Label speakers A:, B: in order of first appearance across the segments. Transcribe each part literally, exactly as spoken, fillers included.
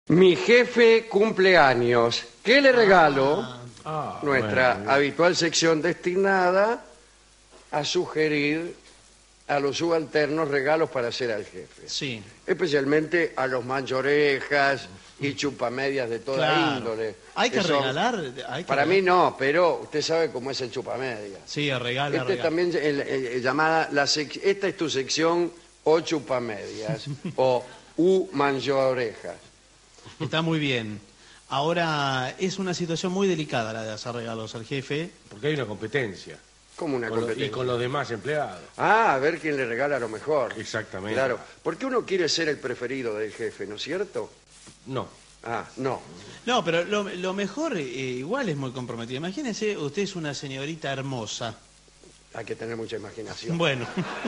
A: Mi jefe cumpleaños. ¿Qué le regalo?
B: Ah,
A: Nuestra
B: bueno.
A: habitual sección destinada a sugerir a los subalternos regalos para hacer al jefe.
C: Sí.
A: Especialmente a los manchorejas y chupamedias de toda
C: Claro.
A: índole.
C: Hay que
A: son-
C: regalar. Hay que
A: Para
C: regalar.
A: mí no, pero usted sabe cómo es el chupamedia.
C: Sí, regala,
A: Este
C: regala.
A: también el- el- el llamada la sec- esta es tu sección o chupamedias o u manchorejas.
C: Está muy bien. Ahora, es una situación muy delicada la de hacer regalos al jefe.
B: Porque hay una competencia.
A: Como una
B: Con lo-
A: competencia.
B: y con los demás empleados.
A: Ah, a ver quién le regala lo mejor.
B: Exactamente.
A: Claro, porque uno quiere ser el preferido del jefe, ¿no es cierto?
B: No.
A: Ah, no.
C: No, pero lo, lo mejor eh, igual es muy comprometido. Imagínese, usted es una señorita hermosa.
A: Hay que tener mucha imaginación.
C: Bueno.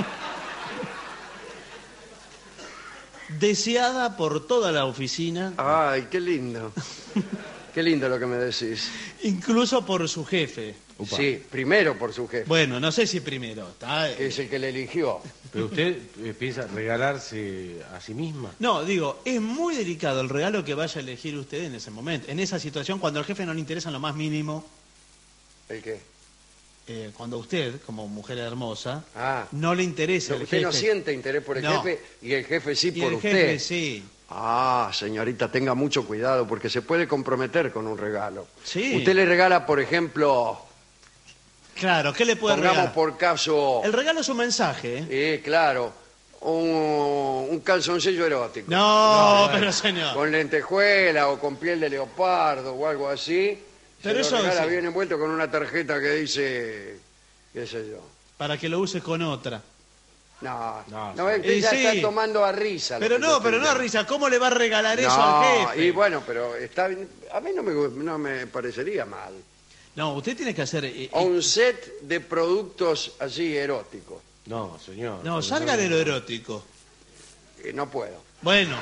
C: Deseada por toda la oficina,
A: Ay, qué lindo. Qué lindo lo que me decís.
C: incluso por su jefe.
B: Upa.
A: Sí, primero por su jefe,
C: Bueno, no sé si primero. ¿está?
A: que es el que le eligió.
B: Pero usted eh, piensa regalarse a sí misma.
C: No, digo, es muy delicado el regalo que vaya a elegir usted en ese momento, en esa situación, cuando al jefe no le interesa en lo más mínimo,
A: ¿El qué?
C: eh, cuando a usted, como mujer hermosa,
A: Ah.
C: no le interesa el
A: Usted
C: jefe.
A: no siente interés por el
C: No.
A: jefe y el jefe sí
C: y
A: por
C: el
A: usted.
C: jefe sí.
A: Ah, señorita, tenga mucho cuidado porque se puede comprometer con un regalo.
C: Sí.
A: Usted le regala, por ejemplo,
C: Claro, ¿qué le puede
A: pongamos
C: regalar?
A: por caso,
C: El regalo es un mensaje, ¿eh?
A: eh, claro, un, un calzoncillo erótico.
C: No,
B: No,
C: pero
B: bueno.
C: señor.
A: Con lentejuela o con piel de leopardo o algo así.
C: Pero
A: se
C: eso
A: lo regala
C: sí.
A: bien envuelto con una tarjeta que dice, qué sé yo.
C: Para que lo uses con otra.
A: No, no,
B: No,
A: usted
C: sí.
A: ya
C: Y sí.
A: está tomando a risa. lo
C: Pero
A: que yo
C: no,
A: estoy
C: pero no,
A: diciendo.
C: Risa, ¿cómo le va a regalar eso
A: No,
C: al jefe?
A: y bueno, pero está bien. A mí no me, gu- no me parecería mal.
C: No, usted tiene que hacer... eh,
A: O
C: eh,
A: un set de productos así eróticos.
B: No, señor.
C: no, salga de lo erótico.
A: Eh, no puedo.
C: Bueno.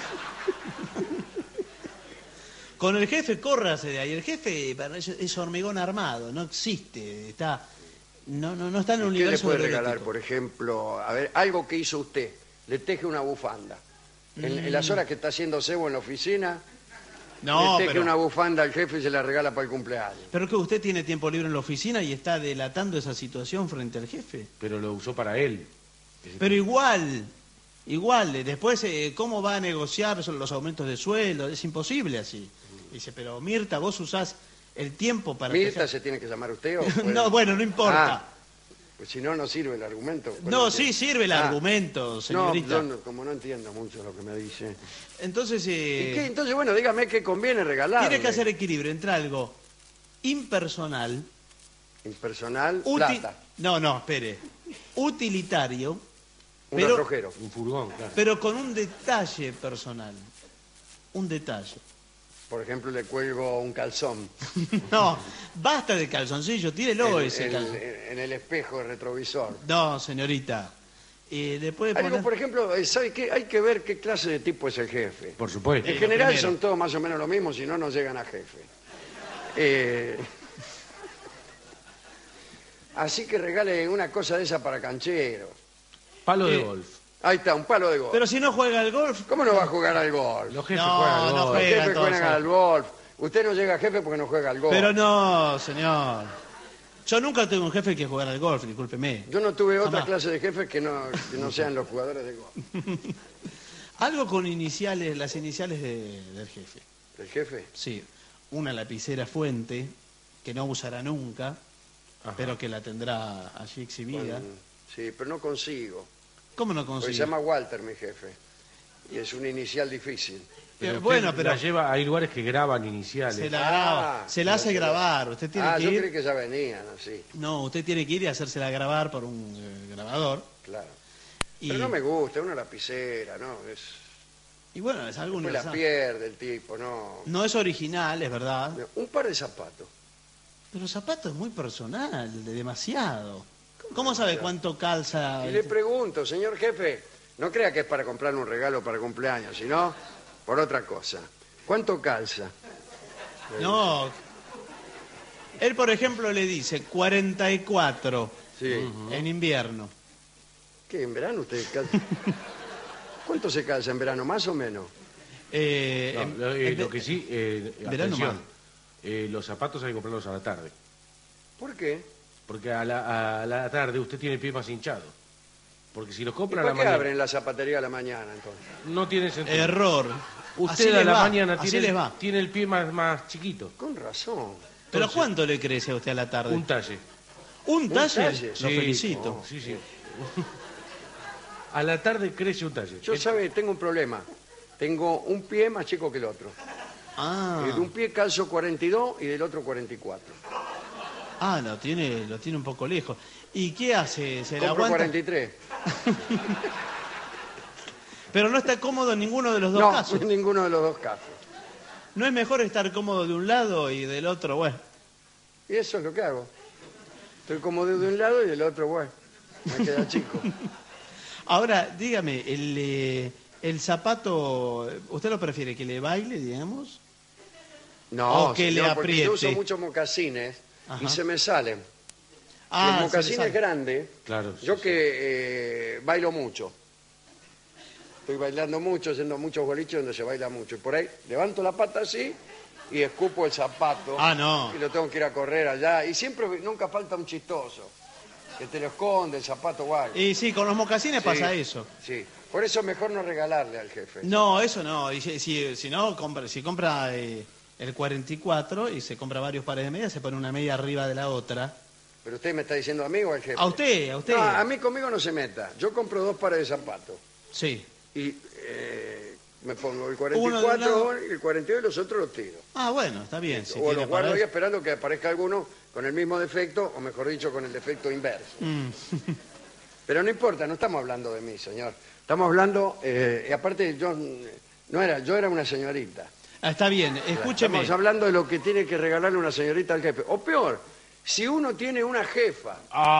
C: Con el jefe, córrase de ahí. El jefe para ellos es hormigón armado, no existe. Está, no, no, no está en el
A: ¿Qué le
C: universo
A: puede
C: erótico.
A: regalar, por ejemplo? A ver, algo que hizo usted. Le teje una bufanda. En, en las horas que está haciendo cebo en la oficina,
C: No,
A: le teje
C: pero,
A: una bufanda al jefe y se la regala para el cumpleaños.
C: pero que usted tiene tiempo libre en la oficina y está delatando esa situación frente al jefe.
B: Pero lo usó para él.
C: Pero igual, igual, eh, después, eh, ¿cómo va a negociar sobre los aumentos de sueldo? Es imposible así. Dice, pero Mirta, vos usás el tiempo para...
A: ¿Mirta
C: tejer-
A: se tiene que llamar usted o puede-
C: No, bueno, no importa.
A: Ah, pues si no, no sirve el argumento.
C: No,
A: Bueno,
C: sí sirve el
A: Ah.
C: argumento,
A: No,
C: señorita.
A: yo no- como no entiendo mucho lo que me dice.
C: Entonces,
A: ¿Y
C: eh,
A: qué? Entonces, bueno, dígame qué conviene regalar.
C: tiene que hacer equilibrio entre algo impersonal,
A: Impersonal,
C: útil...
A: plata,
C: No, no, espere. Utilitario,
A: un
C: pero-
A: relojero.
B: Un furgón, claro.
C: pero con un detalle personal. Un detalle.
A: Por ejemplo, le cuelgo un calzón
C: No, basta de calzoncillo, tírelo
A: en,
C: ese
A: en-
C: calzón.
A: en el espejo de retrovisor.
C: No, señorita. Eh, le puede
A: Algo,
C: poner...
A: por ejemplo, eh, ¿sabe qué? Hay que ver qué clase de tipo es el jefe.
B: Por supuesto.
A: En
C: lo
A: general
C: primero.
A: son todos más o menos lo mismo, si no, no llegan a jefe. Eh, así que regale una cosa de esa para canchero.
B: Palo de
C: Eh,
B: golf.
A: Ahí está, un palo de golf.
C: Pero si no juega al golf...
A: ¿Cómo no va a jugar al golf?
B: Los jefes
C: No,
B: juegan al
C: no
B: golf.
A: Los
C: juega.
A: jefes
C: entonces.
A: juegan al golf. Usted no llega a jefe porque no juega al golf.
C: Pero no, señor. Yo nunca tuve un jefe que jugara al golf, discúlpeme.
A: Yo no tuve otra
C: Jamás.
A: clase de jefes que no, que no sean los jugadores de golf.
C: Algo con iniciales, las iniciales de- del jefe.
A: ¿El jefe?
C: Sí, una lapicera fuente que no usará nunca,
B: Ajá.
C: pero que la tendrá allí exhibida.
A: Con- sí, pero no consigo.
C: ¿Cómo no
A: Porque
C: consigue?
A: se llama Walter, mi jefe. Y es un inicial difícil.
B: Pero
C: Eh,
B: usted
C: bueno, pero
B: la lleva, hay lugares que graban iniciales.
C: se la
A: Ah,
C: graba, se la
A: ya
C: hace
A: se la-
C: grabar. Usted tiene
A: Ah,
C: que
A: yo
C: ir.
A: creí que ya venían así,
C: No, usted tiene que ir y hacérsela grabar por un eh, grabador.
A: claro.
C: Y,
A: Pero no me gusta, es una lapicera, ¿no? Es,
C: y bueno, es algo
A: después la
C: universal.
A: pierde el tipo, ¿no?
C: No es original, es verdad.
A: Un par de zapatos.
C: Pero zapato es muy personal, de demasiado. ¿Cómo sabe cuánto calza?
A: Y le pregunto, señor jefe, no crea que es para comprarle un regalo para cumpleaños, sino por otra cosa. ¿Cuánto calza?
C: No. Él, por ejemplo, le dice cuarenta y cuatro
A: Sí.
C: en invierno.
A: ¿Qué, en verano usted calza? ¿Cuánto se calza en verano, más o menos?
C: Eh,
B: No,
C: en-
B: lo, eh,
C: en ve-
B: lo que sí, eh,
C: verano
B: atención,
C: más.
B: eh, los zapatos hay que comprarlos a la tarde.
A: ¿Por qué?
B: Porque a la, a la tarde usted tiene el pie más hinchado. Porque si los
A: ¿Y
B: compra a
A: por
B: la
A: qué
B: mañana,
A: abren la zapatería a la mañana entonces?
B: no tiene sentido.
C: Error. Así
B: Usted a
C: les
B: la
C: va,
B: mañana
C: así
B: tiene,
C: les va.
B: tiene el pie más, más chiquito.
A: Con razón.
C: ¿Pero
B: Entonces-
C: cuánto le crece a usted a la tarde?
B: Un talle.
C: ¿Un talle?
A: talle?
C: Lo
B: Sí,
C: felicito.
B: oh, sí, sí. A la tarde crece un talle.
A: Yo,
B: El-
A: sabe, tengo un problema. Tengo un pie más chico que el otro.
C: Ah,
A: Eh, De un pie calzo cuarenta y dos y del otro cuarenta y cuatro.
C: ah lo, tiene, lo tiene un poco lejos. ¿Y qué hace? ¿Se le
A: Compro
C: aguanta?
A: cuarenta y tres.
C: Pero no está cómodo en ninguno de los dos
A: No,
C: casos.
A: en ninguno de los dos casos.
C: ¿No es mejor estar cómodo de un lado y del otro? Bueno,
A: Y eso es lo que hago. Estoy como de un lado y del otro, bueno, me queda chico.
C: ahora dígame, el, eh, el zapato, ¿usted lo prefiere que le baile, digamos?
A: No,
C: O que le
A: señor, porque yo uso
C: apriete.
A: muchos mocasines y
C: Ajá.
A: se me salen.
C: Ah,
A: Los
C: se le
A: mocasines
C: sale.
A: grandes,
B: Claro, sí,
A: yo
B: sí.
A: que eh, bailo mucho. Estoy bailando mucho, haciendo muchos boliches donde se baila mucho. Y por ahí levanto la pata así y escupo el zapato.
C: Ah, no.
A: Y lo tengo que ir a correr allá. Y siempre, nunca falta un chistoso. Que te lo esconde, el zapato guay.
C: Y sí, con los mocasines
A: Sí,
C: pasa eso.
A: Sí, por eso es mejor no regalarle al jefe.
C: No, eso no. Y si, si, si no, compra, si compra eh, el cuarenta y cuatro y se compra varios pares de medias, se pone una media arriba de la otra.
A: Pero usted me está diciendo a mí o al jefe.
C: A usted, a usted.
A: No, a mí conmigo no se meta. Yo compro dos pares de zapatos.
C: Sí.
A: Y eh, me pongo el
C: Uno
A: cuarenta y
C: de un
A: cuatro
C: lado.
A: y el cuarenta y dos y los otros los tiro.
C: Ah, bueno, está bien. Si
A: o
C: tiene
A: los guardo
C: para
A: ahí
C: eso.
A: esperando que aparezca alguno con el mismo defecto, o mejor dicho, con el defecto inverso.
C: Mm.
A: Pero no importa, no estamos hablando de mí, señor. Estamos hablando, eh, y aparte yo no era, yo era una señorita.
C: Ah, está bien, escúcheme.
A: Estamos hablando de lo que tiene que regalarle una señorita al jefe. O peor, si uno tiene una jefa.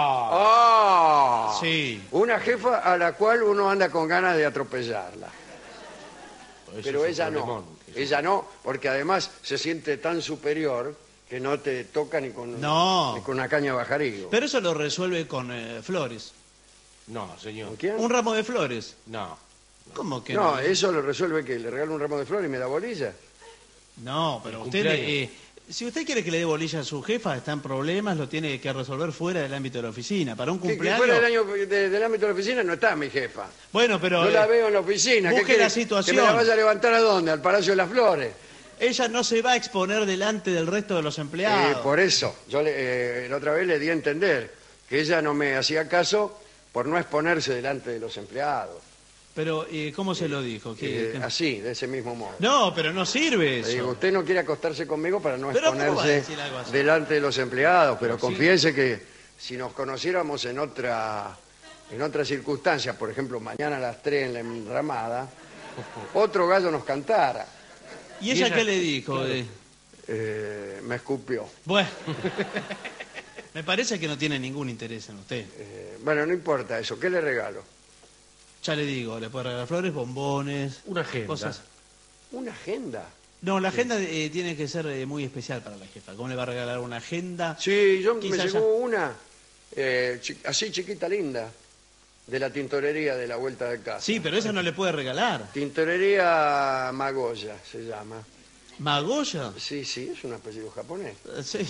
B: Ah,
A: ¡Ah!
C: Sí.
A: Una jefa a la cual uno anda con ganas de atropellarla.
B: eso
A: Pero
B: es un
A: ella no.
B: problemón. Eso-
A: Ella no, porque además se siente tan superior que no te toca ni con,
C: No.
A: ni con una caña de bajarillo.
C: Pero eso lo resuelve con eh, flores.
B: No, señor.
A: ¿Con quién?
C: Un ramo de flores.
B: No.
C: ¿Cómo que
A: No,
C: no?
A: eso lo resuelve que le regalo un ramo de flores y me da bolilla.
C: No, pero
B: El
C: usted,
B: cumpleaños.
C: eh, si usted quiere que le dé bolilla a su jefa, está en problemas, lo tiene que resolver fuera del ámbito de la oficina. Para un
A: Que, que
C: cumpleaños.
A: fuera del, año, de- del ámbito de la oficina no está mi jefa.
C: Bueno, pero
A: No la
C: eh,
A: veo en la oficina. ¿Qué
C: busque
A: quiere?
C: la situación.
A: ¿Que me la vaya a levantar a dónde? ¿Al Palacio de las Flores?
C: ella no se va a exponer delante del resto de los
A: Eh,
C: empleados.
A: por eso, yo le, eh, la otra vez le di a entender que ella no me hacía caso por no exponerse delante de los empleados.
C: Pero, eh, ¿cómo se lo dijo? ¿Qué-
A: Eh,
C: qué-
A: así, de ese mismo modo.
C: No, pero no sirve
A: Le digo,
C: eso.
A: usted no quiere acostarse conmigo para no
C: Pero ¿cómo va a
A: exponerse
C: decir algo así?
A: delante de los empleados, pero
B: Sí.
A: confiese que si nos conociéramos en otra en otra circunstancia, por ejemplo, mañana a las tres en la enramada, otro gallo nos cantara.
C: ¿Y ella
B: Y ella-
C: qué le dijo?
B: claro.
C: Eh,
A: Eh, me escupió.
C: bueno, me parece que no tiene ningún interés en usted.
A: Eh, bueno, no importa eso. ¿Qué le regalo?
C: Ya le digo, le puede regalar flores, bombones,
B: Una agenda.
C: cosas.
A: Una agenda.
C: No, la agenda eh, tiene que ser eh, muy especial para la jefa. ¿Cómo le va a regalar una agenda?
A: Sí, yo me
C: Quizás
A: llegó
C: ya-
A: una eh, chi- así chiquita, linda, de la tintorería de la vuelta de casa.
C: Sí, pero esa no le puede regalar.
A: Tintorería Magoya se llama.
C: ¿Magoya?
A: Sí, sí, es un apellido japonés.
C: Eh, Sí.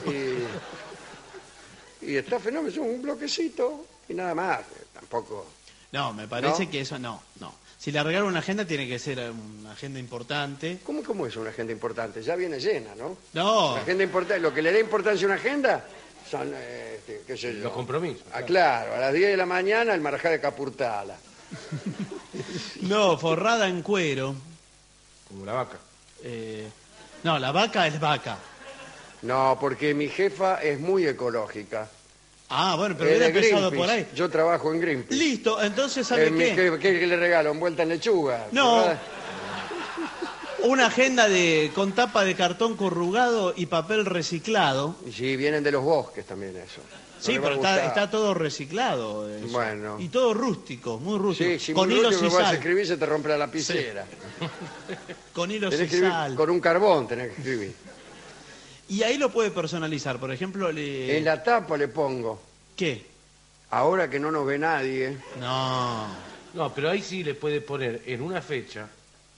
A: Y, y está fenómeno, es un bloquecito y nada más. eh, Tampoco.
C: No, me parece
A: ¿No?
C: que eso no, no. Si le regala una agenda tiene que ser eh, una agenda importante.
A: ¿Cómo, cómo es una agenda importante? Ya viene llena, ¿no?
C: No,
A: La agenda importante, lo que le da importancia a una agenda son, eh, este, qué sé yo.
B: Los compromisos,
A: Ah,
B: claro.
A: claro, a las diez de la mañana el marajá de Capurtala.
C: no, forrada en cuero.
B: Como la vaca.
C: eh, no, la vaca es vaca.
A: No, porque mi jefa es muy ecológica.
C: Ah, bueno, pero
A: Es
C: hubiera
A: de
C: empezado
A: Greenpeace.
C: por ahí.
A: Yo trabajo en Greenpeace.
C: Listo, entonces,
A: Eh,
C: ¿sabe
A: mi
C: qué?
A: jefe, ¿qué, qué le regalo? ¿Envuelta en lechuga?
C: No.
A: ¿Verdad?
C: Una agenda de con tapa de cartón corrugado y papel reciclado.
A: Y sí, vienen de los bosques también eso. No
C: Sí,
A: le va a
C: pero está,
A: gustar.
C: está todo reciclado. eso.
A: Bueno.
C: Y todo rústico, muy rústico.
A: Sí, si
C: con
A: muy
C: hilos
A: último
C: y
A: que vas a
C: sal.
A: escribir se te rompe la lapicera.
C: Con hilos
A: Tenés
C: y
A: que escribir
C: sal.
A: con un carbón, tenés que escribir.
C: Y ahí lo puede personalizar. Por ejemplo, le...
A: En la tapa le pongo,
C: ¿qué?
A: ahora que no nos ve nadie,
C: No.
B: No, pero ahí sí le puede poner en una fecha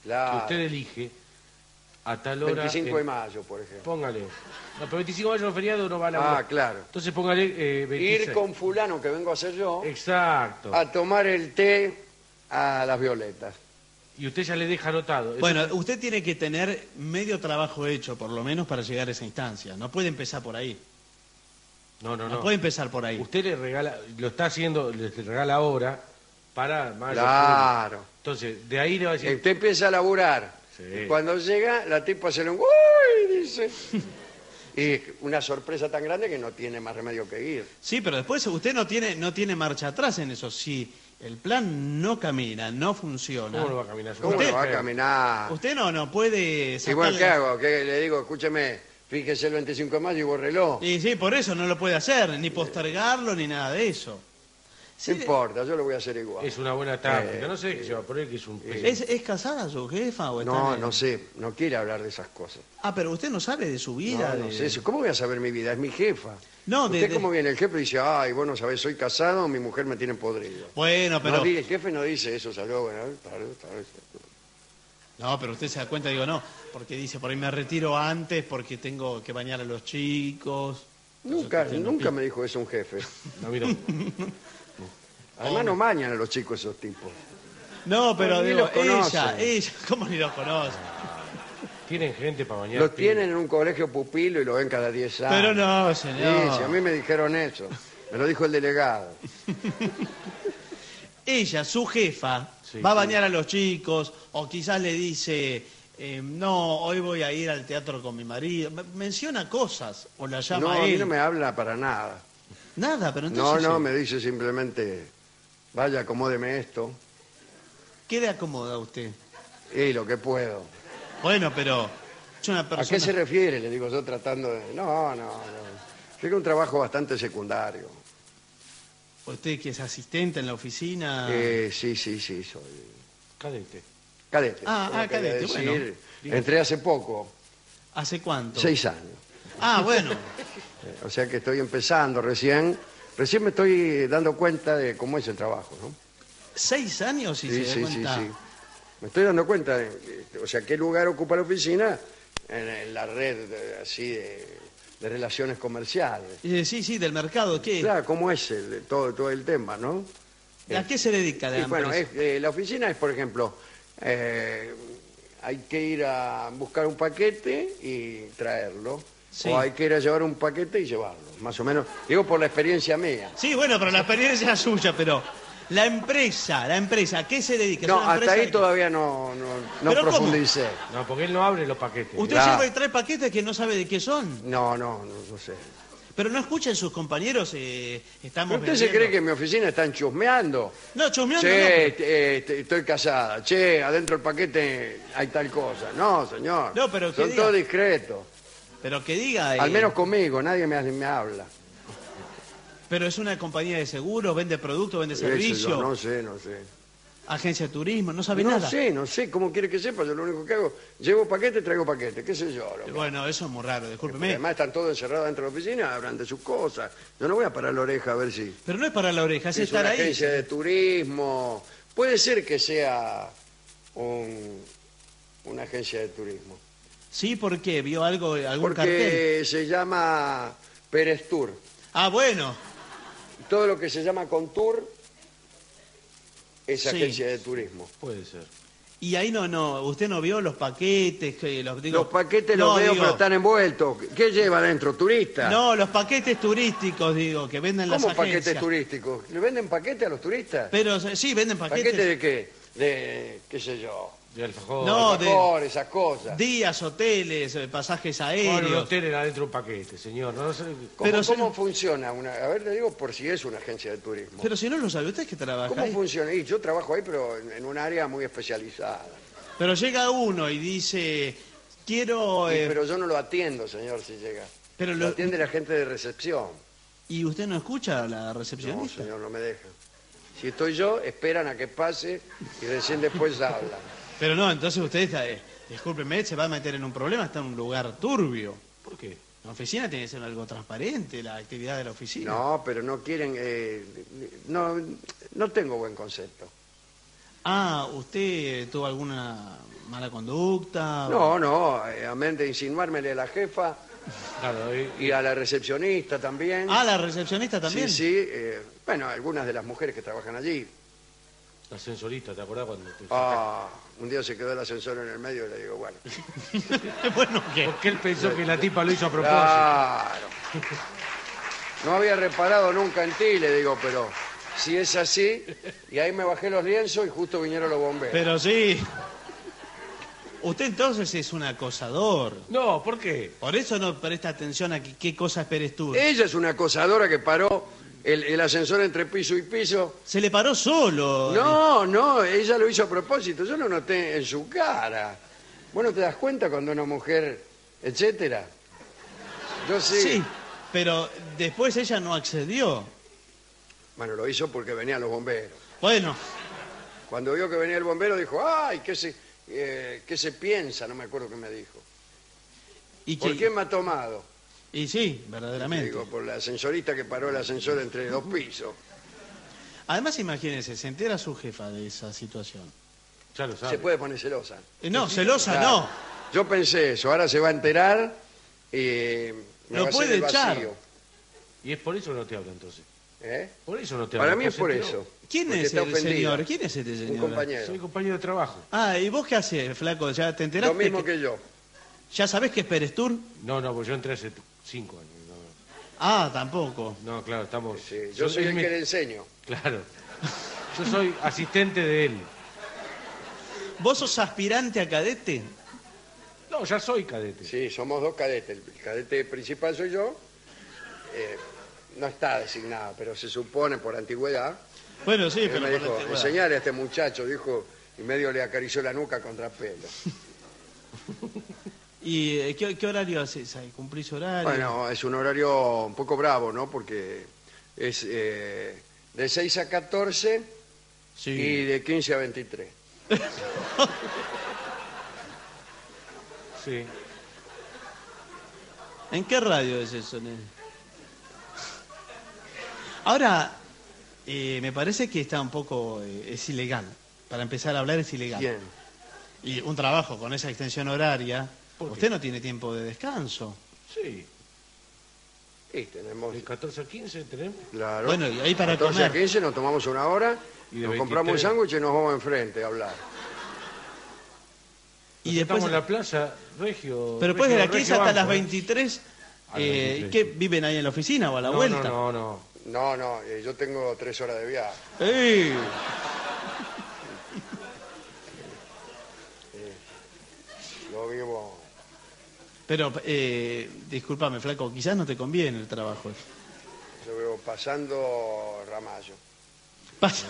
A: Claro.
B: que usted elige a tal hora...
A: veinticinco de
B: en-
A: mayo, por ejemplo.
B: Póngale. No, pero veinticinco de mayo no es feriado, no va a la
A: Ah, claro.
B: Entonces póngale eh, veintiséis.
A: Ir con fulano que vengo a hacer yo
B: Exacto.
A: a tomar el té a las violetas.
B: Y usted ya le deja anotado. Eso-
C: Bueno, usted tiene que tener medio trabajo hecho, por lo menos, para llegar a esa instancia. No puede empezar por ahí.
B: No, no,
C: No,
B: no.
C: puede empezar por ahí.
B: Usted le regala, lo está haciendo, le regala ahora para mayo.
A: Claro.
B: junio. Entonces, de ahí le va a decir...
A: Usted empieza a laburar.
B: Sí.
A: Y cuando llega, la tipa se le... ¡Uy! Dice. Y una sorpresa tan grande que no tiene más remedio que ir.
C: Sí, pero después usted no tiene, no tiene marcha atrás en eso. Si el plan no camina, no funciona.
B: ¿Cómo no va a caminar?
A: ¿Cómo
C: Usted-
A: no va a caminar?
C: Usted no, no puede
A: ¿Y bueno,
C: sacarle-
A: qué hago? ¿Qué le digo? Escúcheme, fíjese el veinticinco de mayo y bórrelo.
C: Y sí, por eso no lo puede hacer, ni postergarlo, ni nada de eso. Sí,
A: No importa, yo lo voy a hacer igual.
B: Es una buena táctica.
A: Eh,
B: no sé qué se va a poner, que es un...
C: ¿Es, ¿Es casada su jefa o está
A: No,
C: en-
A: no sé, no quiere hablar de esas cosas.
C: Ah, pero usted no sabe de su vida.
A: No, no
C: de-
A: sé, ¿cómo voy a saber mi vida? Es mi jefa.
C: No, de-
A: ¿Usted
C: de-
A: cómo viene? El jefe dice, ay, vos no sabés, soy casado, mi mujer me tiene podrido.
C: Bueno, pero...
A: No, di- el jefe no dice eso, salió, bueno, tal, tal,
C: No, pero usted se da cuenta, digo, no, porque dice, por ahí me retiro antes porque tengo que bañar a los chicos.
A: Nunca,
C: Entonces, usted no
A: nunca
C: pide.
A: me dijo eso un jefe.
B: No, mira.
A: Además no mañan a los chicos esos tipos.
C: No, pero
A: No, ni
C: digo,
A: los conocen.
C: ella, ella, ¿cómo ni los conoce?
B: Tienen gente para bañar.
A: Los
B: pibes.
A: tienen en un colegio pupilo y lo ven cada diez años.
C: Pero no,
A: Sí,
C: señor.
A: sí, a mí me dijeron eso. Me lo dijo el delegado.
C: Ella, su jefa,
B: Sí,
C: va a
B: sí.
C: bañar a los chicos, o quizás le dice, eh, no, hoy voy a ir al teatro con mi marido. Me- Menciona cosas, o la llama
A: No,
C: a
A: a mí
C: él.
A: no me habla para nada.
C: Nada, pero
A: No,
C: entonces...
A: no,
C: eh,
A: me dice simplemente, vaya, acomódeme esto.
C: ¿Qué le acomoda a usted?
A: Y lo que puedo.
C: Bueno, pero es una
A: ¿A
C: persona...
A: qué se refiere? Le digo yo tratando de... No, no, no. Tengo un trabajo bastante secundario.
C: Usted que es asistente en la oficina...
A: Eh, sí, sí, sí, soy
B: Cadete.
A: cadete.
C: Ah,
A: ¿Cómo
C: ah,
A: quería
C: cadete, bueno.
A: decir? Entré hace poco,
C: ¿Hace cuánto?
A: seis años.
C: Ah, bueno.
A: Eh, O sea que estoy empezando recién. Recién me estoy dando cuenta de cómo es el trabajo, ¿no?
C: ¿Seis años si se da
A: sí, sí,
C: cuenta?
A: sí. Me estoy dando cuenta de, de- o sea, qué lugar ocupa la oficina en, en la red de- así de, de relaciones comerciales.
C: Eh, sí, sí, del mercado. ¿Qué?
A: Claro, cómo es el, todo, todo el tema, ¿no?
C: ¿A qué se dedica la
A: Y bueno,
C: empresa?
A: es, eh, la oficina es, por ejemplo, eh, hay que ir a buscar un paquete y traerlo.
C: Sí.
A: O hay que ir a llevar un paquete y llevarlo, más o menos. Digo por la experiencia mía.
C: Sí, bueno, pero la experiencia es suya, pero la empresa, la empresa, ¿a qué se dedica? ¿Es
A: No,
C: una
A: hasta
C: empresa
A: ahí
C: de qué?
A: todavía no, no, no
C: ¿Pero cómo?
A: profundicé.
B: No, porque él no abre los paquetes.
C: Usted
A: Claro.
C: lleva y trae paquetes que no sabe de qué son.
A: No, no, no, no sé.
C: Pero no escuchan sus compañeros, eh, estamos
A: ¿Usted se
C: vendiendo.
A: cree que en mi oficina están chusmeando?
C: No, chusmeando
A: Che,
C: no, pero-
A: eh, te- estoy casada. Che, adentro del paquete hay tal cosa. No, señor.
C: No, pero que
A: Son
C: diga-
A: todos discretos.
C: pero que diga... eh,
A: Al menos conmigo, nadie me, me habla.
C: Pero es una compañía de seguros, vende productos, vende
A: Qué sé yo,
C: servicios,
A: No sé, no sé.
C: agencia de turismo, no sabe
A: No
C: nada.
A: sé, no sé. ¿Cómo quiere que sepa? Yo lo único que hago, llevo paquete, traigo paquete. ¿Qué sé yo? loco?
C: Bueno, eso es muy raro,
A: Porque
C: discúlpeme.
A: además están todos encerrados dentro de la oficina, hablan de sus cosas. Yo no voy a parar la oreja a ver si...
C: Pero no es para la oreja, es
A: es
C: estar
A: una
C: ahí.
A: agencia de turismo. Puede ser que sea un- una agencia de turismo.
C: Sí, ¿por qué? ¿Vio algo, algún cartel?
A: Porque se llama Pérez Tour.
C: Ah, bueno.
A: Todo lo que se llama Contour es
C: Sí.
A: agencia de turismo.
B: Puede ser.
C: Y ahí no, no, usted no vio los paquetes, que los digo.
A: Los paquetes
C: no,
A: los veo,
C: digo,
A: pero están envueltos. ¿Qué lleva adentro? ¿Turista?
C: No, los paquetes turísticos, digo, que venden las
A: ¿Cómo
C: agencias.
A: paquetes turísticos? ¿Le venden paquetes a los turistas?
C: Pero eh, sí, venden paquetes.
A: ¿Paquetes de qué? De, qué sé yo,
B: De alfajor.
C: No, de-
A: alfajor, esas cosas.
C: días, hoteles, eh, pasajes
B: Pone el
C: aéreos.
B: hotel adentro de un paquete, señor. No, no sé.
A: ¿Cómo,
C: pero
A: cómo
C: si-
A: funciona? Una, a ver, le digo por si es una agencia de turismo.
C: Pero si no lo sabe, usted es que trabaja
A: ¿Cómo
C: ahí.
A: funciona? Y yo trabajo ahí, pero en, en un área muy especializada.
C: Pero llega uno y dice, quiero...
A: Sí,
C: eh,
A: pero yo no lo atiendo, señor, si llega.
C: pero
A: Lo
C: lo-
A: atiende la gente de recepción.
C: ¿Y usted no escucha a la
A: No,
C: recepcionista?
A: señor, no me deja. Si estoy yo, esperan a que pase y recién después hablan.
C: Pero no, entonces usted está... eh, discúlpeme, se va a meter en un problema, está en un lugar turbio.
B: ¿Por qué?
C: La oficina tiene que ser algo transparente, la actividad de la oficina.
A: No, pero no quieren... eh, no, no tengo buen concepto.
C: Ah, ¿usted tuvo alguna ¿Mala conducta? o-
A: No, no, eh, a mente de insinuármele a la jefa
B: Claro, y,
A: y a la recepcionista también.
C: Ah, la recepcionista también.
A: Sí, sí. eh, bueno, algunas de las mujeres que trabajan allí.
B: la ascensorista, ¿te acordás cuando te
A: Ah, un día se quedó el ascensor en el medio y le digo, bueno.
C: Bueno, ¿qué?
B: Porque él pensó que la tipa lo hizo a propósito.
A: Claro. No había reparado nunca en ti, le digo, pero si es así, y ahí me bajé los lienzos y justo vinieron los bomberos.
C: Pero sí. Usted entonces es un acosador.
B: No, ¿por qué?
C: Por eso no presta atención a qué, qué cosa esperes tú.
A: Ella es una acosadora que paró el, el ascensor entre piso y piso.
C: Se le paró solo.
A: No, no, ella lo hizo a propósito, yo lo noté en su cara. ¿Vos no te das cuenta cuando una mujer, etcétera? Yo sí.
C: Sí, pero después ella no accedió.
A: Bueno, lo hizo porque venían los bomberos.
C: Bueno,
A: Cuando vio que venía el bombero dijo, ay, ¿qué se, eh, ¿qué se piensa? No me acuerdo qué me dijo.
C: y
A: ¿Por
C: que-
A: qué me ha tomado?
C: Y sí,
A: Le
C: verdaderamente.
A: digo, por la ascensorista que paró el ascensor entre dos pisos.
C: Además, imagínese, se entera su jefa de esa situación.
B: Ya lo
A: Se
B: sabes.
A: puede poner celosa.
C: Eh, no, celosa
A: Claro.
C: no.
A: Yo pensé eso, ahora se va a enterar y me
C: Lo
A: va a hacer
C: puede
A: el
C: echar.
A: vacío.
B: Y es por eso que no te habla entonces.
A: ¿Eh?
B: Por eso no te
A: Para
B: habla.
A: mí es por
B: porque se
A: eso.
C: ¿Quién
A: porque
C: es
A: está
C: el
A: ofendida.
C: señor? ¿Quién es este
A: Un
C: señor?
A: compañero.
B: Soy compañero de trabajo.
C: Ah, ¿y vos qué haces, flaco? ¿Ya te
A: Lo
C: enteraste?
A: mismo
C: que-
A: que yo.
C: ¿Ya sabés que es Pérez Tour?
B: No, no, porque yo entré hace cinco años.
C: Ah, tampoco.
B: No, no, claro, estamos...
A: Sí, yo soy
B: él
A: el
B: me-
A: que le enseño.
B: Claro. Yo soy asistente de él.
C: ¿Vos sos aspirante a cadete?
B: No, ya soy cadete.
A: Sí, somos dos cadetes. El cadete principal soy yo. Eh, no está designado, pero se supone por antigüedad.
C: Bueno, sí,
A: Él
C: pero
A: me
C: por
A: dijo,
C: la antigüedad.
A: enseñale a este muchacho, dijo, y medio le acarició la nuca contra pelo.
C: ¿Y eh, qué, qué horario haces ahí? ¿Cumplís horario?
A: Bueno, es un horario un poco bravo, ¿no? Porque es eh, de seis a catorce
C: Sí.
A: y de quince a veintitrés.
B: Sí.
C: ¿En qué radio es eso, nene? Ahora, eh, me parece que está un poco... eh, es ilegal. Para empezar a hablar es ilegal.
A: Bien.
C: Y un trabajo con esa extensión horaria,
B: ¿Por qué?
C: usted no tiene tiempo de descanso.
B: Sí.
A: Y tenemos,
B: De catorce a quince tenemos.
A: claro.
C: Bueno, y ahí para
A: catorce a
C: comer.
A: quince nos tomamos una hora,
B: Y de
A: nos compramos un
B: veintitrés.
A: sándwich y nos vamos enfrente a hablar.
C: Y
B: Nos
C: después...
B: sentamos en la plaza, Regio.
C: Pero después de
B: Regio-
C: las quince
B: Regio
C: hasta las
B: Banco, ¿eh?
C: veintitrés,
B: A las
C: eh,
B: veintitrés,
C: ¿qué?
B: sí.
C: ¿Viven ahí en la oficina o a la
B: No,
C: vuelta?
B: no, no, no.
A: No, no, eh, yo tengo tres horas de viaje.
C: ¡Ey!
A: Lo vivo.
C: Pero, eh, discúlpame, flaco, quizás no te conviene el trabajo.
A: Yo vivo pasando Ramallo.
C: Pas-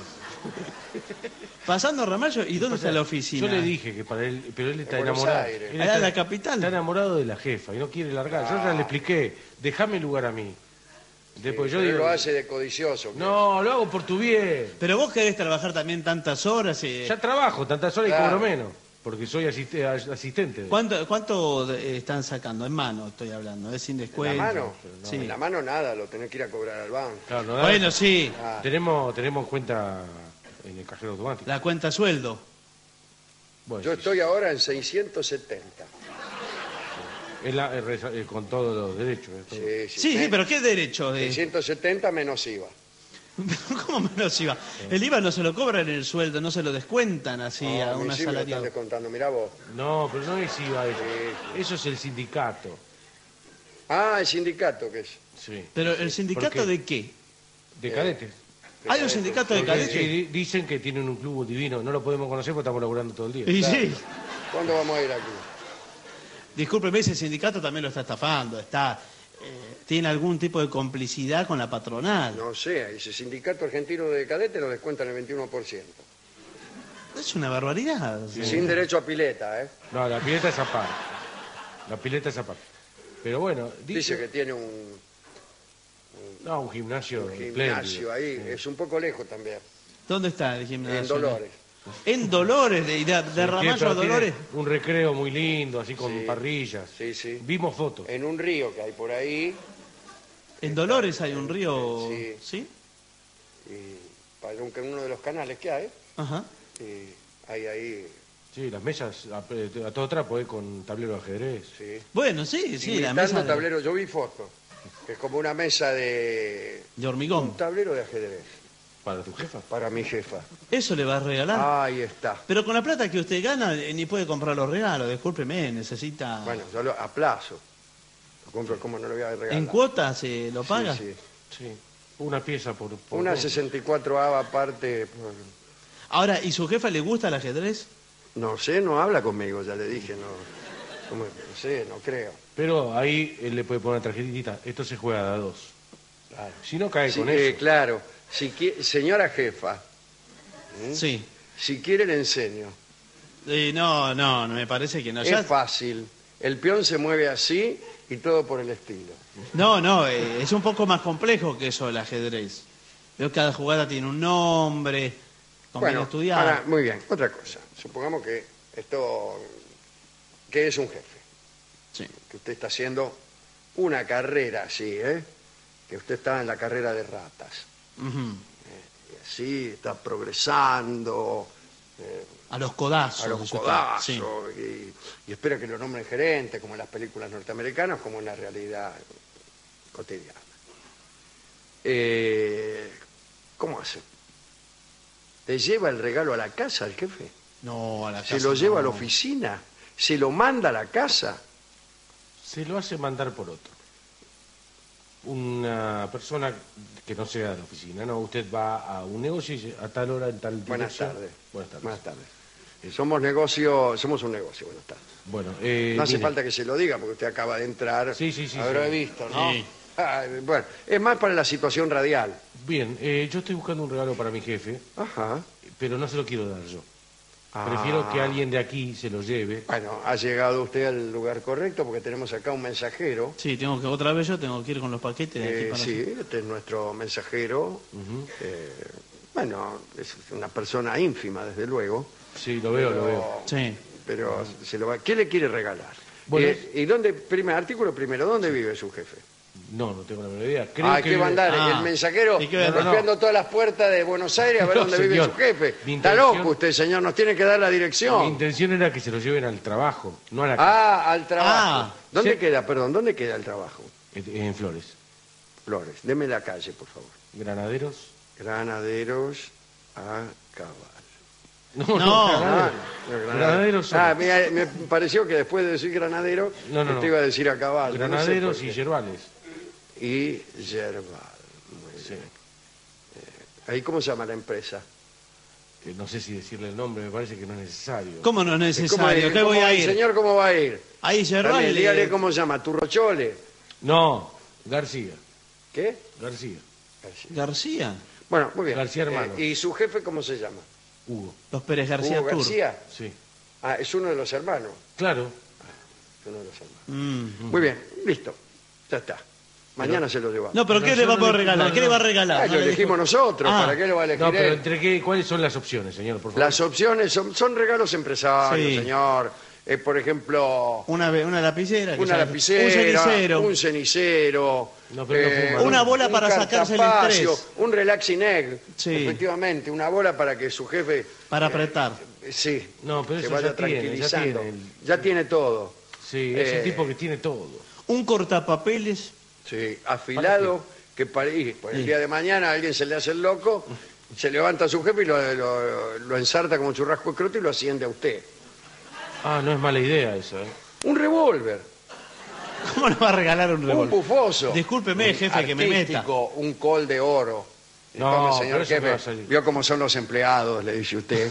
C: Pasando Ramallo, ¿y dónde está la oficina?
B: Yo le dije que para él, pero él está
A: En Buenos
B: enamorado.
A: Aires.
B: Él
C: Allá
B: está,
C: en la capital.
B: Está enamorado de la jefa y no quiere largar. Yo ya le expliqué, déjame lugar a mí. Después
A: Sí,
B: yo
A: pero él
B: digo,
A: lo hace de codicioso. que-
B: no, lo hago por tu bien.
C: Pero vos querés trabajar también tantas horas. eh,
B: Ya trabajo tantas horas
A: Claro.
B: y cobro menos, porque soy asiste- asistente.
C: ¿Cuánto, cuánto eh, están sacando? En mano estoy hablando, es sin
A: ¿En
C: descuento.
A: la mano?
C: Sí.
A: En la mano nada, lo tenés que ir a cobrar al banco.
B: Claro, no da-
C: Bueno, sí,
A: Ah,
B: tenemos, tenemos cuenta en el cajero automático.
C: la cuenta sueldo.
B: Bueno,
A: yo
B: sí,
A: estoy ahora en seiscientos setenta.
B: es la- es reza- es con todos los derechos. es todo.
A: Sí, sí,
C: Sí, sí,
A: Me-
C: pero ¿qué derecho? De...
A: seiscientos setenta menos I V A.
C: ¿Cómo menos I V A? El I V A no se lo cobran en el sueldo, no se lo descuentan así
A: No,
C: a
A: a mí
C: un
A: sí me lo están
C: asalariado.
A: descontando, mirá vos.
B: No, pero no es I V A eso.
A: Sí,
B: Eso es el sindicato.
A: Ah, el sindicato que es.
B: Sí.
C: ¿Pero el sindicato
B: ¿Por qué?
C: de qué?
B: De cadetes.
C: ¿Hay un sindicato de
B: Porque
C: cadetes?
B: sí, di- dicen que tienen un club divino. No lo podemos conocer porque estamos laburando todo el día.
C: Y sí,
A: ¿Cuándo vamos a ir aquí?
C: discúlpeme, ese sindicato también lo está estafando, está, eh, tiene algún tipo de complicidad con la patronal.
A: No sé, ese sindicato argentino de cadetes lo descuentan el veintiuno por ciento.
C: Es una barbaridad.
A: Y sin derecho a pileta, ¿eh?
B: No, la pileta es aparte. La pileta es aparte. Pero bueno,
A: Dice
B: dice,
A: que tiene un,
B: no, un gimnasio,
A: un
B: espléndido.
A: gimnasio ahí,
B: Sí.
A: es un poco lejos también,
C: ¿Dónde está el gimnasio?
A: en Dolores.
C: En Dolores, de, de, de
B: Tiene-
C: Ramallo a
B: pero tiene
C: Dolores.
B: un recreo muy lindo, así con
A: Sí.
B: parrillas.
A: Sí, sí.
B: Vimos fotos.
A: En un río que hay por ahí,
C: En Dolores hay un río,
A: Sí.
C: ¿sí?
A: y para un- uno de los canales que hay,
C: Ajá.
A: y hay ahí
B: Sí, las mesas a, a toda otra podés con tablero de ajedrez.
A: Sí.
C: Bueno, sí, sí, la
A: Imitando
C: mesa de,
A: tablero, yo vi fotos, que es como una mesa de...
C: de
A: Un
C: hormigón.
A: tablero de ajedrez,
B: ¿Para tu jefa?
A: para mi jefa.
C: Eso le va a regalar.
A: Ahí está.
C: Pero con la plata que usted gana, eh, ni puede comprar los regalos, discúlpeme, necesita...
A: Bueno, yo lo, a plazo. Lo compro, ¿cómo no lo voy a regalar?
C: ¿En cuotas eh, lo paga?
A: Sí, sí.
B: Sí. Una pieza por... por
A: Una
B: cosa.
A: sesenta y cuatro A aparte.
C: Ahora, ¿y su jefa le gusta el ajedrez?
A: No sé, no habla conmigo, ya le dije, no. ¿Cómo? No sé, no creo.
B: Pero ahí él le puede poner tarjetita. Esto se juega de a dos.
A: Claro.
B: Si no cae
A: Sí,
B: con
A: eh,
B: eso.
A: claro. Si qui- señora jefa,
C: Sí.
A: si quiere le enseño.
C: Eh, no, no, no me parece que no. Ya-
A: Es fácil. El peón se mueve así y todo por el estilo.
C: No, no, eh, es un poco más complejo que eso el ajedrez. Veo que cada jugada tiene un nombre, conviene
A: Bueno,
C: estudiar.
A: ahora, muy bien. Otra cosa. Supongamos que esto, que es un jefe,
C: Sí.
A: que usted está haciendo una carrera así, ¿eh? Que usted está en la carrera de ratas.
C: Ujú.
A: Y así está progresando eh,
C: A los codazos.
A: a los
C: dice usted.
A: codazos
C: Sí.
A: y, y espera que lo nombren gerente, como en las películas norteamericanas, como en la realidad cotidiana. Eh, ¿Cómo hace? ¿Le lleva el regalo a la casa al jefe?
C: No, a la
A: ¿Se
C: casa
A: lo lleva a la
C: no.
A: oficina? ¿Se lo manda a la casa?
B: Se lo hace mandar por otro. Una persona que no sea de la oficina, ¿no? Usted va a un negocio y dice, a tal hora, en tal
A: Buenas
B: dirección.
A: tardes.
B: Buenas tardes.
A: Buenas tardes. Eh, Somos negocio, somos un negocio, buenas tardes.
B: Bueno, eh,
A: No hace
B: mire,
A: falta que se lo diga porque usted acaba de entrar.
B: Sí, sí, sí,
A: Habrá
B: sí.
A: visto, ¿no?
C: Sí.
A: Ah, bueno, es más para la situación radial.
B: Bien, eh, yo estoy buscando un regalo para mi jefe,
A: Ajá.
B: pero no se lo quiero dar yo.
A: Ah.
B: Prefiero que alguien de aquí se lo lleve.
A: Bueno, ha llegado usted al lugar correcto porque tenemos acá un mensajero.
C: Sí, tengo que, otra vez yo tengo que ir con los paquetes de aquí
A: Eh,
C: para
A: sí, este es nuestro mensajero. Eh, bueno, es una persona ínfima, desde luego.
B: Sí, lo veo, lo veo.
C: Sí.
A: Pero se lo va... ¿Qué le quiere regalar?
B: Bueno,
A: Eh, ¿Y dónde, primer artículo primero, dónde vive su jefe?
B: No, no tengo la menor idea. Creo
A: Ah,
B: que
A: ¿qué va a
B: vive-
A: andar?
C: Ah.
A: El mensajero
C: ¿Y qué va a-
A: golpeando todas las puertas de Buenos Aires a ver
B: No,
A: dónde vive
B: señor.
A: su jefe.
B: Mi
A: Está
B: intención-
A: loco usted, señor, nos tiene que dar la
B: Mi
A: dirección.
B: intención era que se lo lleven al trabajo, no a la casa.
A: Ah, al trabajo.
C: Ah,
A: ¿Dónde
B: sí.
A: queda, perdón, dónde queda el trabajo?
B: En- En Flores.
A: Flores, deme la calle, por favor.
B: Granaderos.
A: Granaderos a caballo.
B: No,
C: No.
B: no,
A: Ah,
B: granaderos.
A: no, granadero.
B: Granaderos
A: Ah,
B: solo.
A: me, me pareció que después de decir granadero,
B: No, no,
A: usted
B: no.
A: iba a decir a caballo. no sé
B: Granaderos
A: por
B: y
A: qué.
B: yerbales.
A: Y yerbal. Muy
B: Sí.
A: bien. ¿Ahí cómo se llama la empresa?
B: Eh, No sé si decirle el nombre, me parece que no es necesario.
C: ¿Cómo no es
A: ¿Cómo-
C: necesario? ¿Qué
A: cómo-
C: voy a ir?
A: Señor, ¿cómo va a ir?
C: Ahí, Yerbal.
A: También,
C: eh,
A: dígale cómo se llama, Turrochole.
B: No, García.
A: ¿Qué?
B: García.
C: García.
A: Bueno, muy bien.
B: García hermano.
A: Eh, ¿Y su jefe cómo se llama?
B: Hugo.
C: Los Pérez García
A: Hugo
C: Tour.
A: García.
B: Sí.
A: Ah, es uno de los hermanos.
B: Claro.
A: Es uno de los hermanos.
C: Mm.
A: Muy bien, listo. Ya está. Mañana se lo llevamos.
C: No, pero
B: No,
C: ¿qué
B: yo
C: le va a
B: no
C: poder
B: le-
C: regalar?
B: no,
C: ¿Qué
B: no.
C: le va a regalar?
A: Ah,
C: No
A: lo
C: le
A: elegimos
C: dijo-
A: nosotros.
C: Ah.
A: ¿Para qué lo va a elegir
B: No, pero
A: él?
B: entre qué, ¿cuáles son las opciones, señor? Por favor.
A: Las opciones son, son regalos empresarios,
C: Sí.
A: señor. Eh, por ejemplo,
C: Una, ve- una lapicera. que
A: una
C: ya-
A: lapicera,
C: Un cenicero.
A: un cenicero,
B: No, pero no fuma, ¿no?
C: Una bola
A: un
C: para sacarse el
A: cartapacio,
C: estrés.
A: un relaxing egg,
C: Sí.
A: efectivamente, una bola para que su jefe,
C: Para apretar.
A: eh, sí,
B: No, pero
A: se
B: eso
A: vaya
B: ya tiene, ya
A: tranquilizando.
B: tiene el-
A: Ya tiene todo.
B: Sí, es
A: Eh,
B: un tipo que tiene todo.
C: Un cortapapeles.
A: Sí, afilado, que para y, pues, el
C: Sí.
A: día de mañana a alguien se le hace el loco, se levanta a su jefe y lo, lo- lo ensarta como churrasco de croto y lo asciende a usted.
B: Ah, no es mala idea esa, ¿eh?
A: Un revólver,
C: ¿Cómo le va a regalar un
A: un
C: revólver?
A: bufoso.
C: Discúlpeme, jefe, que me meta.
A: Artístico, un col de oro.
B: No,
A: Tome,
B: pero
A: señor
B: eso me va a
A: jefe,
B: salir.
A: vio cómo son los empleados, le dice usted.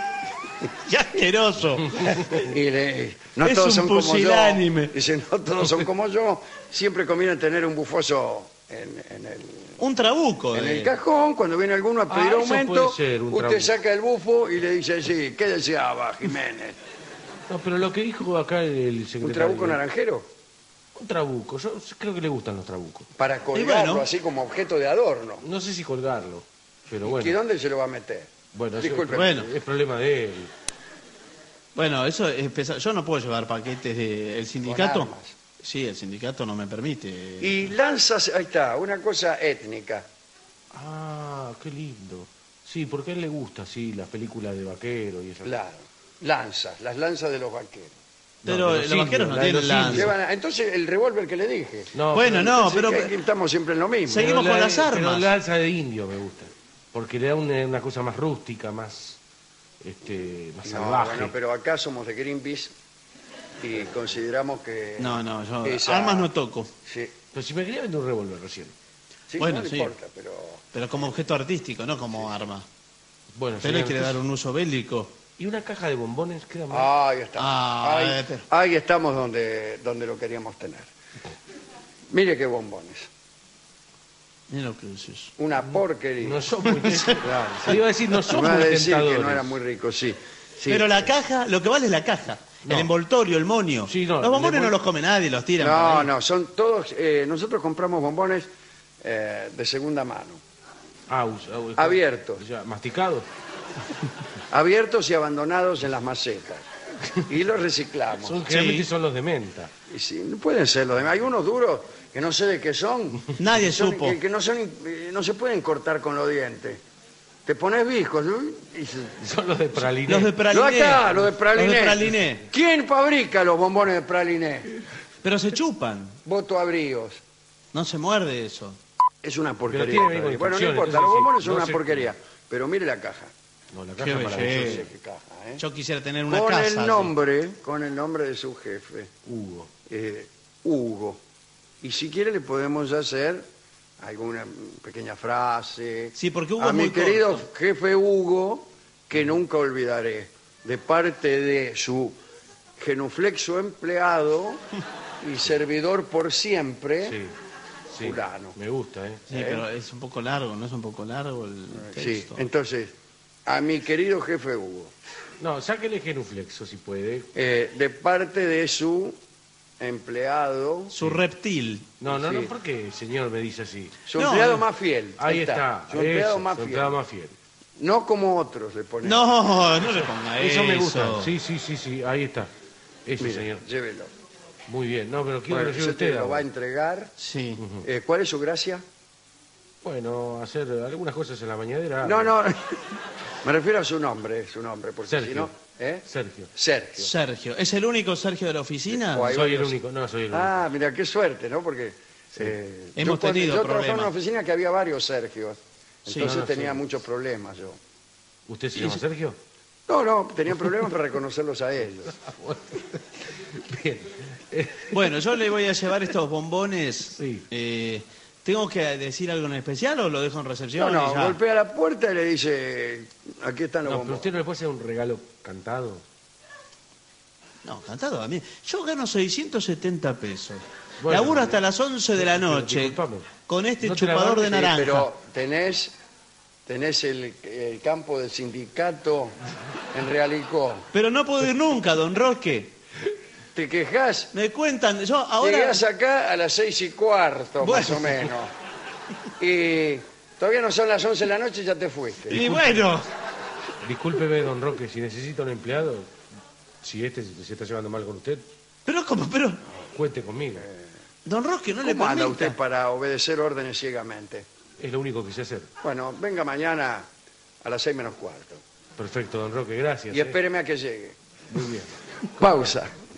C: ¡Qué asqueroso!
A: Y le- no
C: Es
A: todos
C: un
A: son como yo.
C: pusilánime.
A: Dice, no todos son como yo. Siempre conviene tener un bufoso en, en el,
C: Un trabuco.
A: en
C: de-
A: el cajón. Cuando viene alguno a pedir
B: Ah, eso
A: aumento,
B: puede ser, un
A: usted
B: trabuco.
A: saca el bufo y le dice, sí, ¿qué deseaba, Jiménez?
B: No, pero lo que dijo acá el secretario...
A: ¿Un trabuco naranjero?
B: Un trabuco. Yo creo que le gustan los trabucos.
A: Para colgarlo
C: bueno.
A: así como objeto de adorno.
B: No sé si colgarlo, pero
A: ¿Y
B: bueno.
A: dónde se lo va a meter?
B: Bueno, eso
A: Disculpe.
B: es,
C: Bueno.
B: es problema de él.
C: Bueno, eso es pesado. Yo no puedo llevar paquetes del sindicato.
A: armas.
C: Sí, el sindicato no me permite.
A: Y lanzas, ahí está, una cosa étnica.
B: Ah, qué lindo. Sí, porque a él le gusta, sí, las películas de vaquero y eso.
A: Claro. lanzas, las lanzas de los vaqueros.
C: Pero
B: No, de
C: los,
B: los
C: vaqueros
B: indios,
C: no
B: la de
C: tienen
B: los
C: lanza.
A: Llevan a- entonces el revólver que le dije.
B: No,
C: Bueno,
B: pero-
C: no,
A: Entonces,
C: pero...
A: que- que estamos siempre en lo mismo.
C: Seguimos
B: pero
C: con
B: la-
C: las armas.
B: Pero la alza de indio me gusta. Porque le da una, una cosa más rústica, más, este, más
A: No,
B: salvaje.
A: bueno, pero acá somos de Greenpeace y consideramos que...
C: No, no, yo
A: esa-
C: armas no toco.
A: Sí,
B: Pero si me quería vender un revólver recién.
A: sí,
C: Bueno,
A: no
C: sí.
A: importa, pero...
C: Pero como objeto artístico, no como arma.
B: Bueno,
C: Pero le
B: señor,
C: quiere dar un uso bélico.
B: ¿Y una caja de bombones queda mal?
A: Ahí estamos.
C: Ah,
A: ahí,
C: eh, pero-
A: ahí estamos donde, donde lo queríamos tener. Mire qué bombones.
C: Mira lo que decís.
A: Una porquería.
B: No son muy tentadores. Le iba a decir, no son
A: Me va a
B: muy
A: decir que
B: tentadores.
A: no era muy rico, sí. sí.
C: Pero la caja, lo que vale es la caja.
B: No.
C: El envoltorio, el monio.
B: Sí, no,
C: los bombones
B: el envol-
C: no los come nadie, los tiran. por
A: No,
C: ahí.
A: no, son todos... eh, nosotros compramos bombones eh, de segunda mano.
B: Ah, us- ah, us-
A: Abiertos.
B: Ya, masticados.
A: Abiertos y abandonados en las macetas. Y los reciclamos.
B: Son, generalmente
C: Sí.
B: son los de menta.
A: Y sí, no pueden ser los demás. Hay unos duros que no sé de qué son.
C: Nadie
A: Son-
C: supo.
A: Que, que no, son, eh, no se pueden cortar con los dientes. Te pones viscos. ¿no? Y se-
B: Son los de praliné.
C: Los de
A: Lo
C: praliné.
A: acá, los de praliné.
C: Los de praliné.
A: ¿Quién fabrica los bombones de praliné?
C: Pero se chupan.
A: Voto a bríos.
C: No se muerde eso.
A: Es una porquería.
B: tiene que ver con
A: Bueno, no
B: instrucciones,
A: importa,
B: entonces
A: los
B: sí,
A: bombones son
B: no
A: una
B: sé-
A: porquería. Pero mire la caja.
B: No, la
C: Qué
B: caja es maravillosa.
C: belleza.
A: Qué caja, ¿eh?
C: Yo quisiera tener una
A: Con
C: casa.
A: el
C: así.
A: nombre, con el nombre de su jefe,
B: Hugo.
A: eh, Hugo. Y si quiere le podemos hacer alguna pequeña frase.
C: Sí, porque Hugo
A: a
C: es
A: mi
C: muy
A: querido
C: corto.
A: jefe Hugo, que nunca olvidaré, de parte de su genuflexo empleado y servidor por siempre,
B: Sí. Sí.
A: fulano.
B: Me gusta, ¿eh?
C: Sí, pero es un poco largo, ¿no es un poco largo el
A: Sí,
C: texto?
A: entonces, a mi querido jefe Hugo,
B: No, sáquele genuflexo si puede.
A: eh, de parte de su empleado,
C: Su reptil.
B: No, no,
A: Sí.
B: no, porque el señor me dice así.
A: su
C: No,
A: empleado
C: no.
A: más fiel.
B: Ahí está.
A: Su empleado
B: eso,
A: más
B: su
A: fiel.
B: empleado más fiel.
A: No como otros le ponen.
C: No, no le ponga eso.
B: Eso me gusta. Sí, sí, sí, sí, ahí está. Eso,
A: Mire,
B: señor.
A: llévelo.
B: Muy bien. No, pero quiero
A: Bueno,
B: que lo lleve
A: se te
B: usted.
A: lo va a
B: ahora.
A: entregar.
C: Sí.
A: Eh, ¿Cuál es su gracia?
B: Bueno, hacer algunas cosas en la mañanera.
A: No, no. Me refiero a su nombre, su nombre, porque
B: Sergio.
A: si no. ¿eh?
B: Sergio.
A: Sergio.
C: Sergio. ¿Es el único Sergio de la oficina?
A: O hay
B: Soy el
A: varios-
B: único. No, soy el único.
A: Ah, mira, qué suerte, ¿no? Porque eh,
C: Hemos
A: yo, cuando-
C: tenido
A: yo trabajaba en
C: problemas.
A: una oficina que había varios Sergios.
C: Sí.
A: Entonces
B: No, no,
A: tenía
B: sí.
A: muchos problemas yo.
B: ¿Usted se llama Sergio?
A: No, no, tenía problemas para reconocerlos a ellos.
B: Bien. Eh,
C: Bueno, yo le voy a llevar estos bombones.
B: Sí.
C: Eh, ¿Tengo que decir algo en especial o lo dejo en
A: No,
C: recepción?
A: no,
C: y ya?
A: golpea la puerta y le dice, aquí están los
B: no, pero
A: bombones.
B: usted no le puede hacer un regalo cantado.
C: No, cantado a mí. Yo gano seiscientos setenta pesos.
B: Bueno,
C: Laburo hasta las once de la
B: pero
C: noche
B: disculpame.
C: con este
B: No te la
C: chupador de
B: banques,
A: Sí,
C: naranja.
A: pero tenés, tenés el, el campo del sindicato en Realicó.
C: Pero no puedo ir nunca, don Roque.
A: Te quejás,
C: Me cuentan, yo ahora...
A: llegás acá a las seis y cuarto, más
C: Bueno.
A: o menos. Y todavía no son las once de la noche y ya te fuiste.
C: Y bueno,
B: Discúlpeme, don Roque, si necesita un empleado, si este se se está llevando mal con usted,
C: pero como, pero...
B: cuente conmigo.
C: Don Roque, no le
A: ¿Cómo anda
C: permita.
A: usted para obedecer órdenes ciegamente?
B: Es lo único que sé hacer.
A: Bueno, venga mañana a las seis menos cuarto.
B: Perfecto, don Roque, gracias.
A: Y
B: ¿eh?
A: espéreme a que llegue.
B: Muy bien.
A: Pausa.